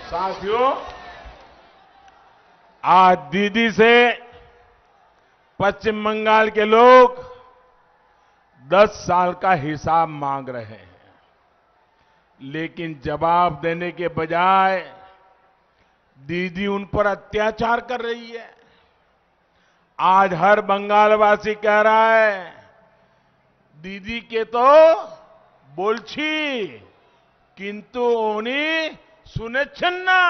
साथियों, आज दीदी से पश्चिम बंगाल के लोग 10 साल का हिसाब मांग रहे हैं, लेकिन जवाब देने के बजाय दीदी उन पर अत्याचार कर रही है। आज हर बंगालवासी कह रहा है, दीदी के तो बोलछी किंतु उन्हीं सुनेच्छन्ना।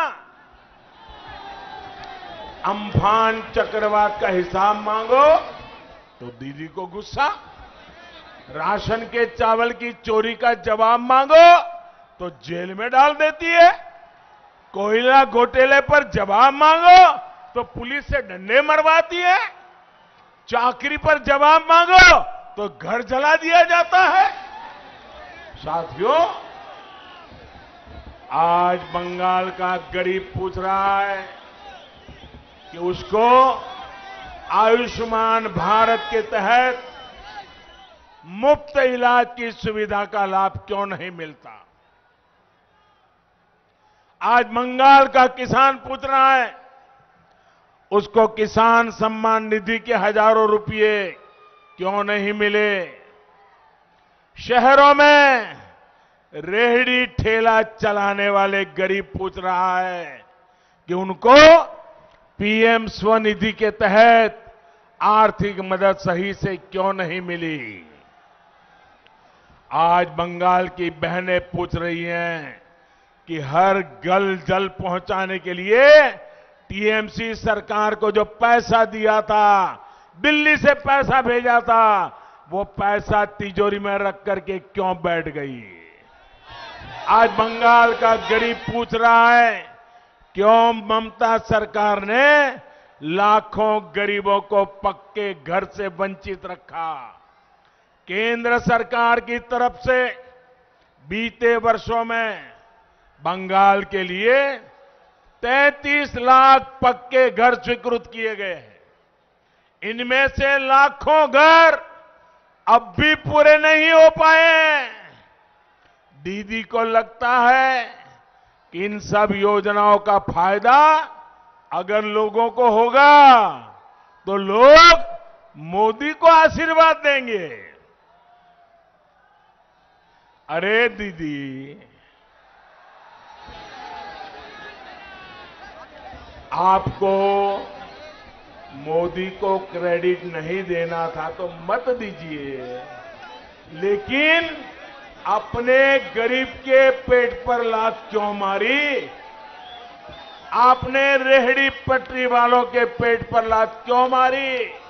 अम्फान चक्रवात का हिसाब मांगो तो दीदी को गुस्सा, राशन के चावल की चोरी का जवाब मांगो तो जेल में डाल देती है, कोयला घोटाले पर जवाब मांगो तो पुलिस से डंडे मरवाती है, चाकरी पर जवाब मांगो तो घर जला दिया जाता है। साथियों, आज बंगाल का गरीब पूछ रहा है कि उसको आयुष्मान भारत के तहत मुफ्त इलाज की सुविधा का लाभ क्यों नहीं मिलता। आज बंगाल का किसान पूछ रहा है, उसको किसान सम्मान निधि के हजारों रुपए क्यों नहीं मिले। शहरों में रेहड़ी ठेला चलाने वाले गरीब पूछ रहा है कि उनको पीएम स्वनिधि के तहत आर्थिक मदद सही से क्यों नहीं मिली। आज बंगाल की बहनें पूछ रही हैं कि हर घर जल पहुंचाने के लिए टीएमसी सरकार को जो पैसा दिया था, दिल्ली से पैसा भेजा था, वो पैसा तिजोरी में रख करके क्यों बैठ गई। आज बंगाल का गरीब पूछ रहा है, क्यों ममता सरकार ने लाखों गरीबों को पक्के घर से वंचित रखा। केंद्र सरकार की तरफ से बीते वर्षों में बंगाल के लिए 33 लाख पक्के घर स्वीकृत किए गए हैं। इनमें से लाखों घर अब भी पूरे नहीं हो पाए। दीदी को लगता है कि इन सब योजनाओं का फायदा अगर लोगों को होगा तो लोग मोदी को आशीर्वाद देंगे। अरे दीदी, आपको मोदी को क्रेडिट नहीं देना था तो मत दीजिए, लेकिन अपने गरीब के पेट पर लात क्यों मारी। आपने रेहड़ी पटरी वालों के पेट पर लात क्यों मारी।